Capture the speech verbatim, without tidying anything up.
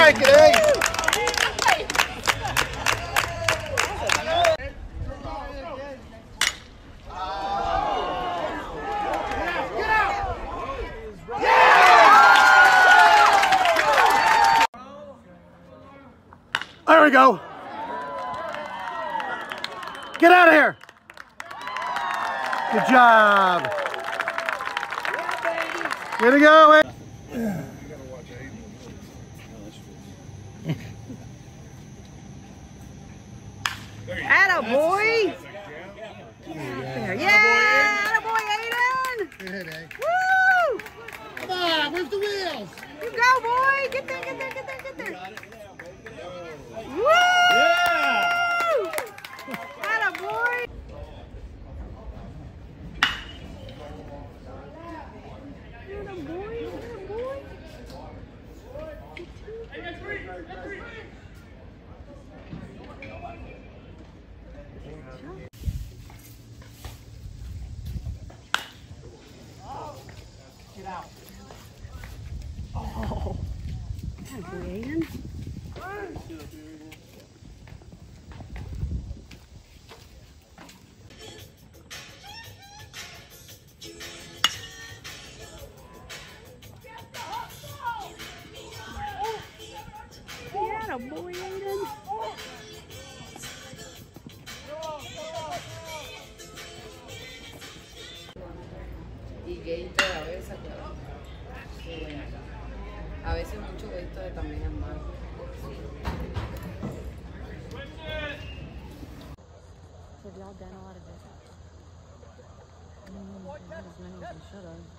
Crank it, eh? There we go. Get out of here. Good job. Way to go. Eh? Atta boy. There. Yeah. Atta boy, Aidan. Good, eh? Woo. Come on, where's the wheels? You go, boy. Get there, get there, get there, get there. Woo. Yeah. Atta boy. Atta boy, atta boy. Get out. Oh, atta boy, Aidan. Atta boy, Aidan. Y gaito a veces, pero sí, bueno, a veces mucho gaito de también es malo. So have y'all done a lot of this? Mm, not as many as you should have.